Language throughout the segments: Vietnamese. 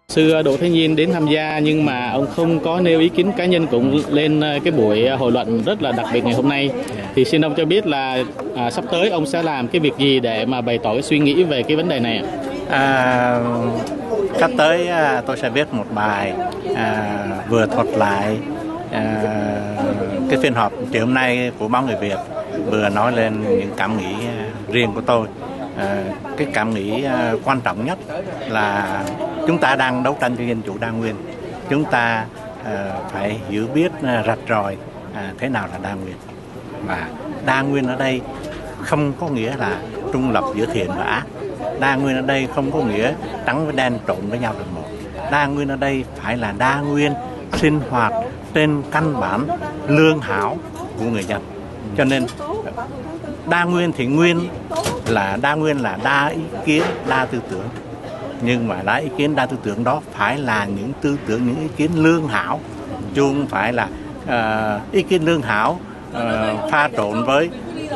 Sư Đỗ Thế Nhiên đến tham gia nhưng mà ông không có nêu ý kiến cá nhân cũng lên cái buổi hội luận rất là đặc biệt ngày hôm nay. Thì xin ông cho biết là sắp tới ông sẽ làm cái việc gì để mà bày tỏ cái suy nghĩ về cái vấn đề này ạ? Sắp tới tôi sẽ viết một bài vừa thuật lại cái phiên họp chiều hôm nay của báo Người Việt, vừa nói lên những cảm nghĩ riêng của tôi. Cái cảm nghĩ quan trọng nhất là chúng ta đang đấu tranh cho dân chủ đa nguyên. Chúng ta phải hiểu biết rạch ròi thế nào là đa nguyên. Và đa nguyên ở đây không có nghĩa là trung lập giữa thiện và ác. Đa nguyên ở đây không có nghĩa trắng với đen trộn với nhau thành một. Đa nguyên ở đây phải là đa nguyên sinh hoạt trên căn bản lương hảo của người dân. Cho nên đa nguyên thì đa nguyên là đa ý kiến, đa tư tưởng. Nhưng mà đa ý kiến, đa tư tưởng đó phải là những tư tưởng, những ý kiến lương hảo, chứ không phải là ý kiến lương hảo pha trộn với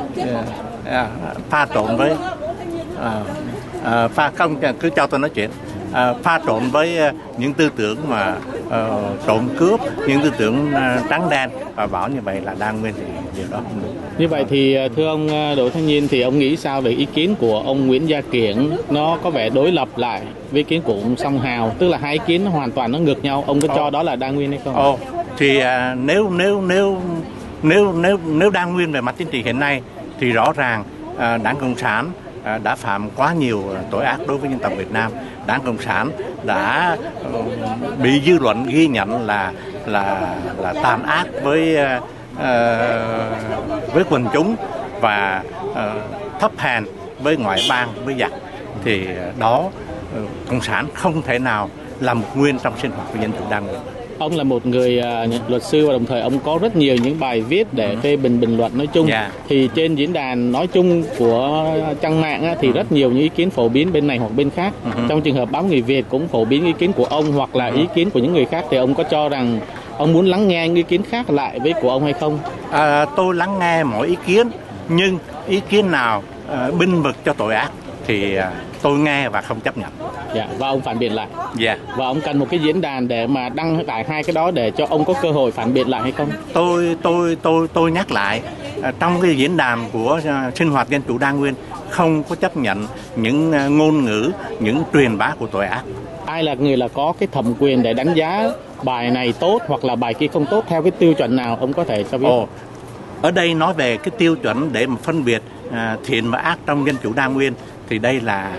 không, cứ cho tôi nói chuyện. Pha trộn với những tư tưởng mà trộm cướp, những tư tưởng trắng đen, và bảo như vậy là đa nguyên, thì điều đó không được. Như vậy thì thưa ông Đỗ Thế Nhiên, thì ông nghĩ sao về ý kiến của ông Nguyễn Gia Kiển? Nó có vẻ đối lập lại với ý kiến của ông Song Hào, tức là hai ý kiến hoàn toàn nó ngược nhau. Ông có cho đó là đa nguyên hay không? Thì nếu đa nguyên về mặt chính trị hiện nay thì rõ ràng Đảng Cộng sản đã phạm quá nhiều tội ác đối với dân tộc Việt Nam. Đảng Cộng sản đã bị dư luận ghi nhận là tàn ác với quần chúng và thấp hèn với ngoại bang, với giặc. Thì đó, Cộng sản không thể nào là một nguyên trong sinh hoạt của dân chủ đa nguyên. Ông là một người luật sư và đồng thời ông có rất nhiều những bài viết để phê bình bình luận nói chung. Thì trên diễn đàn nói chung của trang mạng thì rất nhiều những ý kiến phổ biến bên này hoặc bên khác. Trong trường hợp báo Người Việt cũng phổ biến ý kiến của ông hoặc là ý kiến của những người khác, thì ông có cho rằng ông muốn lắng nghe những ý kiến khác lại với của ông hay không? Tôi lắng nghe mọi ý kiến, nhưng ý kiến nào binh vực cho tội ác thì tôi nghe và không chấp nhận. Và ông phản biện lại. Và ông cần một cái diễn đàn để mà đăng tải hai cái đó để cho ông có cơ hội phản biện lại hay không? Tôi nhắc lại, trong cái diễn đàn của sinh hoạt dân chủ đa nguyên không có chấp nhận những ngôn ngữ, những truyền bá của tội ác. Ai là người là có cái thẩm quyền để đánh giá bài này tốt hoặc là bài kia không tốt, theo cái tiêu chuẩn nào ông có thể cho biết? Ở đây nói về cái tiêu chuẩn để mà phân biệt thiện và ác trong dân chủ đa nguyên, thì đây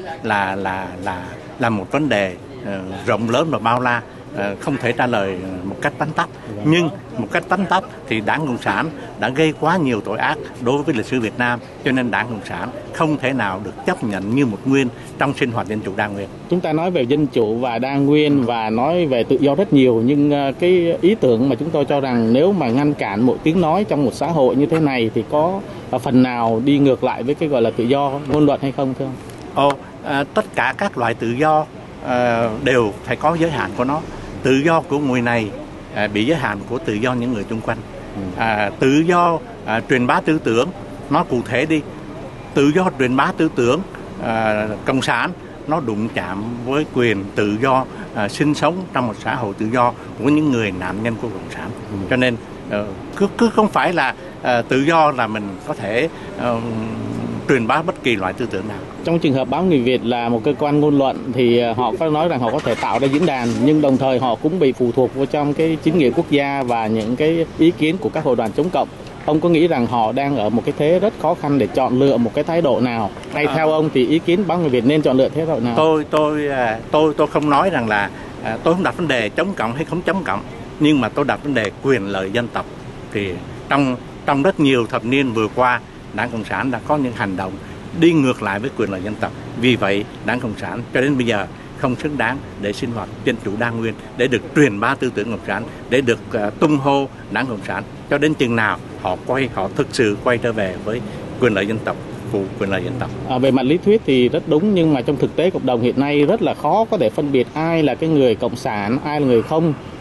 là một vấn đề rộng lớn và bao la, không thể trả lời một cách tóm tắt. Nhưng một cách tóm tắt thì Đảng Cộng sản đã gây quá nhiều tội ác đối với lịch sử Việt Nam, cho nên Đảng Cộng sản không thể nào được chấp nhận như một nguyên trong sinh hoạt dân chủ đa nguyên. Chúng ta nói về dân chủ và đa nguyên và nói về tự do rất nhiều, nhưng cái ý tưởng mà chúng tôi cho rằng nếu mà ngăn cản một tiếng nói trong một xã hội như thế này thì có phần nào đi ngược lại với cái gọi là tự do ngôn luận hay không, thưa ông? Tất cả các loại tự do đều phải có giới hạn của nó. Tự do của người này bị giới hạn của tự do những người xung quanh. Tự do truyền bá tư tưởng, nói cụ thể đi, tự do truyền bá tư tưởng cộng sản nó đụng chạm với quyền tự do sinh sống trong một xã hội tự do của những người nạn nhân của cộng sản. Cho nên cứ không phải là tự do là mình có thể truyền bá bất kỳ loại tư tưởng nào. Trong trường hợp báo Người Việt là một cơ quan ngôn luận thì họ có nói rằng họ có thể tạo ra diễn đàn, nhưng đồng thời họ cũng bị phụ thuộc vào trong cái chính nghĩa quốc gia và những cái ý kiến của các hội đoàn chống cộng. Ông có nghĩ rằng họ đang ở một cái thế rất khó khăn để chọn lựa một cái thái độ nào? Hay theo ông thì ý kiến báo Người Việt nên chọn lựa thái độ nào? Tôi không nói rằng là tôi không đặt vấn đề chống cộng hay không chống cộng, nhưng mà tôi đặt vấn đề quyền lợi dân tộc. Thì trong rất nhiều thập niên vừa qua, Đảng Cộng sản đã có những hành động đi ngược lại với quyền lợi dân tộc. Vì vậy, Đảng Cộng sản cho đến bây giờ không xứng đáng để sinh hoạt dân chủ đa nguyên, để được truyền bá tư tưởng cộng sản, để được tung hô Đảng Cộng sản. Cho đến chừng nào họ thực sự quay trở về với quyền lợi dân tộc, quyền lợi dân tộc. Về mặt lý thuyết thì rất đúng, nhưng mà trong thực tế cộng đồng hiện nay rất là khó có thể phân biệt ai là cái người cộng sản, ai là người không.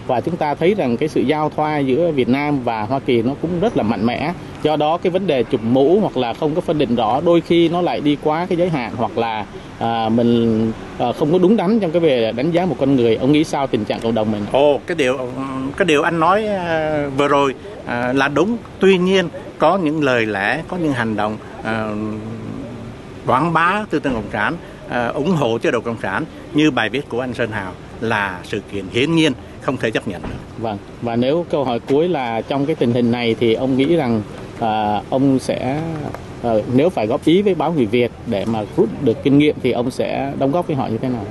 và chúng ta thấy rằng cái sự giao thoa giữa Việt Nam và Hoa Kỳ nó cũng rất là mạnh mẽ. Do đó cái vấn đề chụp mũ hoặc là không có phân định rõ đôi khi nó lại đi quá cái giới hạn, hoặc là mình không có đúng đắn trong cái về đánh giá một con người. Ông nghĩ sao tình trạng cộng đồng mình? Cái điều anh nói vừa rồi là đúng. Tuy nhiên có những lời lẽ, có những hành động quảng bá tư tưởng cộng sản, ủng hộ chế độ cộng sản như bài viết của anh Sơn Hào là sự kiện hiển nhiên không thể chấp nhận được. Vâng, và nếu câu hỏi cuối là trong cái tình hình này thì ông nghĩ rằng ông sẽ nếu phải góp ý với báo Người Việt để mà rút được kinh nghiệm thì ông sẽ đóng góp với họ như thế nào?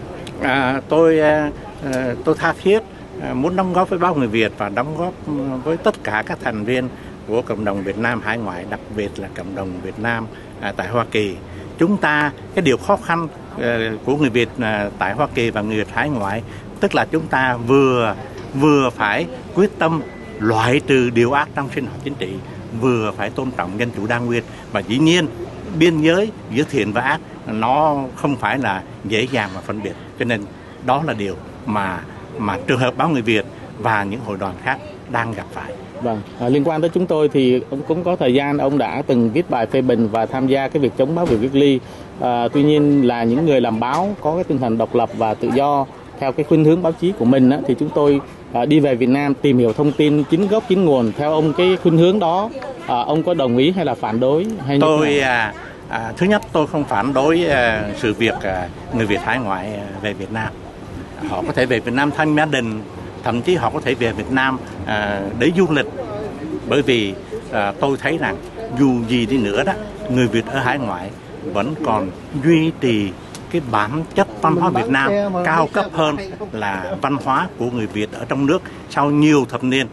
Tôi tha thiết muốn đóng góp với báo Người Việt và đóng góp với tất cả các thành viên của cộng đồng Việt Nam hải ngoại, đặc biệt là cộng đồng Việt Nam tại Hoa Kỳ. Chúng ta, cái điều khó khăn của người Việt tại Hoa Kỳ và người Việt hải ngoại, tức là chúng ta vừa phải quyết tâm loại trừ điều ác trong sinh hoạt chính trị, vừa phải tôn trọng dân chủ đa nguyên, và dĩ nhiên biên giới giữa thiện và ác nó không phải là dễ dàng mà phân biệt. Cho nên đó là điều mà trường hợp báo Người Việt và những hội đoàn khác đang gặp phải. Vâng, liên quan tới chúng tôi thì ông cũng có thời gian ông đã từng viết bài phê bình và tham gia cái việc chống báo Việt Weekly. Tuy nhiên là những người làm báo có cái tinh thần độc lập và tự do theo cái khuynh hướng báo chí của mình thì chúng tôi đi về Việt Nam tìm hiểu thông tin chính gốc chính nguồn. Theo ông cái khuynh hướng đó, ông có đồng ý hay là phản đối hay thứ nhất, tôi không phản đối sự việc người Việt hải ngoại về Việt Nam. Họ có thể về Việt Nam thăm gia đình, thậm chí họ có thể về Việt Nam để du lịch. Bởi vì tôi thấy rằng dù gì đi nữa đó, người Việt ở hải ngoại vẫn còn duy trì cái bản chất văn hóa Việt Nam cao cấp hơn là văn hóa của người Việt ở trong nước sau nhiều thập niên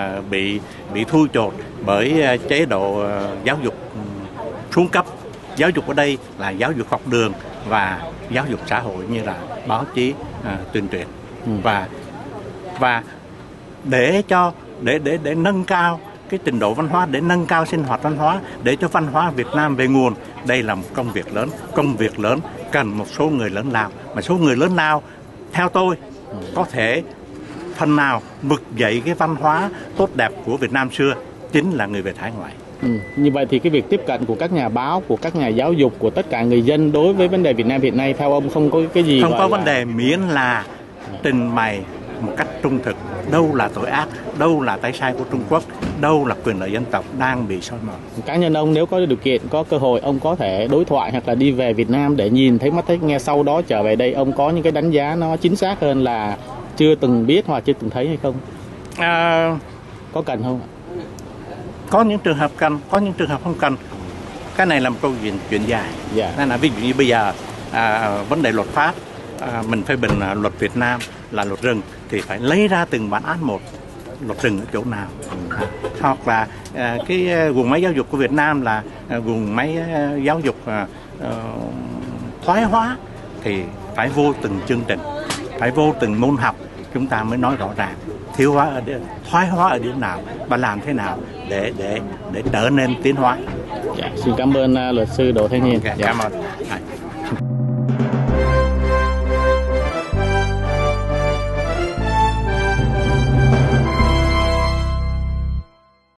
bị thui chột bởi chế độ giáo dục xuống cấp. Giáo dục ở đây là giáo dục học đường và giáo dục xã hội như là báo chí, tuyên truyền. Và để nâng cao cái trình độ văn hóa, để nâng cao sinh hoạt văn hóa, để cho văn hóa Việt Nam về nguồn, đây là một công việc lớn cần một số người lớn lao. Mà số người lớn lao theo tôi có thể phần nào vực dậy cái văn hóa tốt đẹp của Việt Nam xưa chính là người Việt hải ngoại. Như vậy thì cái việc tiếp cận của các nhà báo, của các nhà giáo dục, của tất cả người dân đối với vấn đề Việt Nam hiện nay theo ông không có cái gì không có vấn đề, miễn là trình bày một cách trung thực đâu là tội ác, đâu là tay sai của Trung Quốc, đâu là quyền lợi dân tộc đang bị xói mòn. Cá nhân ông nếu có điều kiện, có cơ hội, ông có thể đối thoại hoặc là đi về Việt Nam để nhìn thấy mắt thấy nghe, sau đó trở về đây ông có những cái đánh giá nó chính xác hơn là chưa từng biết hoặc chưa từng thấy hay không? Có cần không ạ? Có những trường hợp cần, có những trường hợp không cần. Cái này là một câu chuyện dài. Nên là ví dụ như bây giờ vấn đề luật pháp, mình phê bình luật Việt Nam là luật rừng thì phải lấy ra từng bản án một, luật rừng ở chỗ nào. Hoặc là cái guồng máy giáo dục của Việt Nam là guồng máy giáo dục thoái hóa thì phải vô từng chương trình, phải vô từng môn học, chúng ta mới nói rõ ràng thiếu hóa ở điểm, thoái hóa ở điểm nào và làm thế nào để trở nên tiến hóa. Xin cảm ơn luật sư Đỗ Thanh Hiền. Cảm ơn.